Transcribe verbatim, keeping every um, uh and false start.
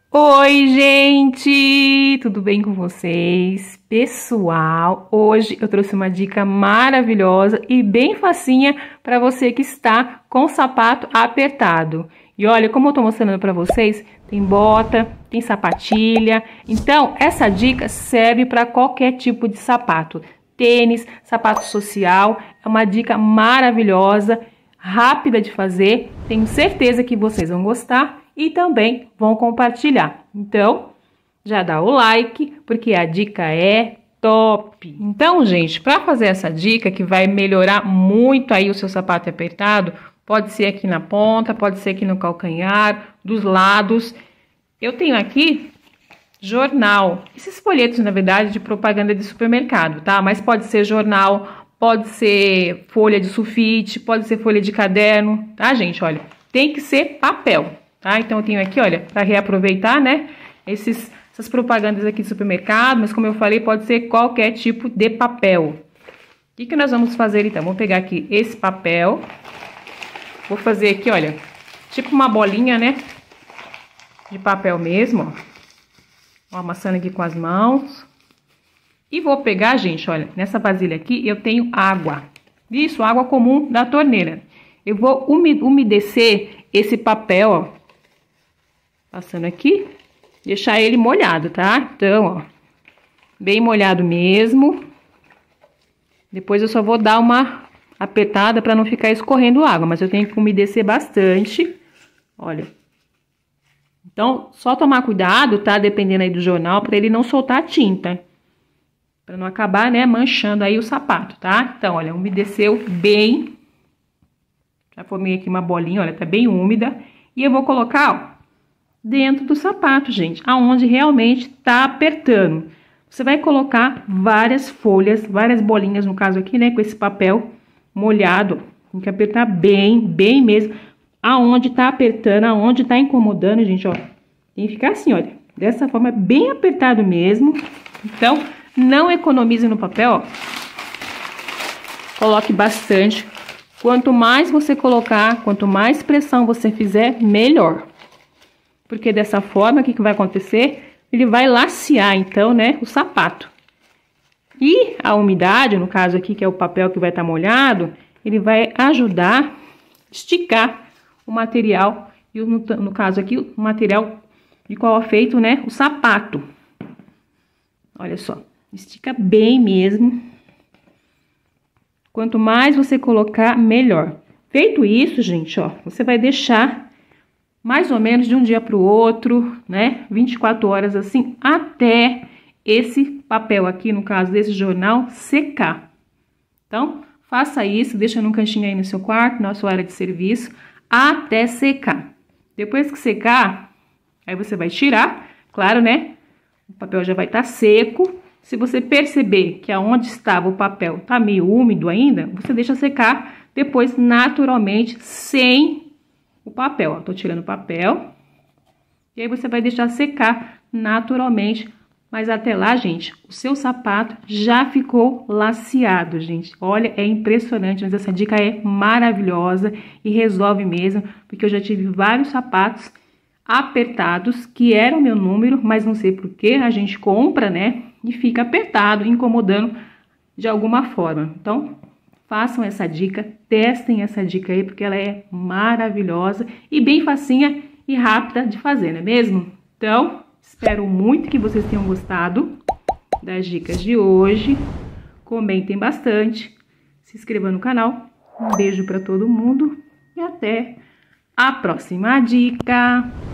Oi, gente! Tudo bem com vocês? Pessoal, hoje eu trouxe uma dica maravilhosa e bem facinha para você que está com o sapato apertado. E olha, como eu tô mostrando para vocês, tem bota, tem sapatilha. Então, essa dica serve para qualquer tipo de sapato. Tênis, sapato social, é uma dica maravilhosa, rápida de fazer. Tenho certeza que vocês vão gostar e também vão compartilhar. Então, já dá o like, porque a dica é top. Então, gente, para fazer essa dica que vai melhorar muito aí o seu sapato apertado, pode ser aqui na ponta, pode ser aqui no calcanhar, dos lados. Eu tenho aqui jornal. Esses folhetos, na verdade, de propaganda de supermercado, tá? Mas pode ser jornal, pode ser folha de sulfite, pode ser folha de caderno, tá, gente? Olha, tem que ser papel. Tá? Então, eu tenho aqui, olha, para reaproveitar, né, esses, essas propagandas aqui de supermercado, mas como eu falei, pode ser qualquer tipo de papel. O que que nós vamos fazer, então? Vou pegar aqui esse papel, vou fazer aqui, olha, tipo uma bolinha, né, de papel mesmo, ó, ó, amassando aqui com as mãos. E vou pegar, gente, olha, nessa vasilha aqui eu tenho água, isso, água comum da torneira. Eu vou umedecer esse papel, ó, passando aqui, deixar ele molhado, tá? Então, ó, bem molhado mesmo. Depois eu só vou dar uma apertada para não ficar escorrendo água, mas eu tenho que umedecer bastante. Olha. Então, só tomar cuidado, tá? Dependendo aí do jornal, para ele não soltar a tinta. Para não acabar, né, manchando aí o sapato, tá? Então, olha, umedeceu bem. Já formei aqui uma bolinha, olha, tá bem úmida. E eu vou colocar, ó, dentro do sapato, gente, aonde realmente tá apertando. Você vai colocar várias folhas, várias bolinhas, no caso aqui, né, com esse papel molhado. Tem que apertar bem, bem mesmo, aonde tá apertando, aonde tá incomodando, gente, ó. Tem que ficar assim, olha, dessa forma, bem apertado mesmo. Então, não economize no papel, ó. Coloque bastante. Quanto mais você colocar, quanto mais pressão você fizer, melhor. Porque dessa forma, o que que vai acontecer? Ele vai lacear, então, né, o sapato. E a umidade, no caso aqui, que é o papel que vai estar molhado, ele vai ajudar a esticar o material, e no, no caso aqui, o material de qual é feito, né, o sapato. Olha só, estica bem mesmo. Quanto mais você colocar, melhor. Feito isso, gente, ó, você vai deixar mais ou menos de um dia para o outro, né? vinte e quatro horas assim, até esse papel aqui, no caso desse jornal, secar. Então, faça isso, deixa num cantinho aí no seu quarto, na sua área de serviço, até secar. Depois que secar, aí você vai tirar, claro, né? O papel já vai estar seco. Se você perceber que aonde estava o papel tá meio úmido ainda, você deixa secar depois naturalmente, sem o papel, ó, tô tirando o papel. E aí você vai deixar secar naturalmente. Mas até lá, gente, o seu sapato já ficou laceado, gente. Olha, é impressionante, mas essa dica é maravilhosa e resolve mesmo. Porque eu já tive vários sapatos apertados, que eram o meu número, mas não sei por que a gente compra, né? E fica apertado, incomodando de alguma forma. Então, façam essa dica, testem essa dica aí, porque ela é maravilhosa e bem facinha e rápida de fazer, não é mesmo? Então, espero muito que vocês tenham gostado das dicas de hoje. Comentem bastante, se inscrevam no canal. Um beijo para todo mundo e até a próxima dica!